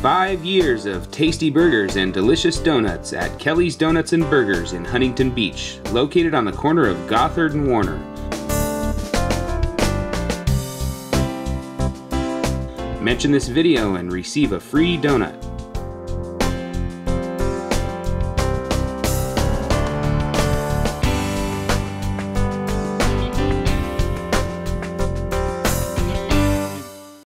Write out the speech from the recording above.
5 years of tasty burgers and delicious donuts at Kelly's Donuts and Burgers in Huntington Beach, located on the corner of Gothard and Warner. Mention this video and receive a free donut.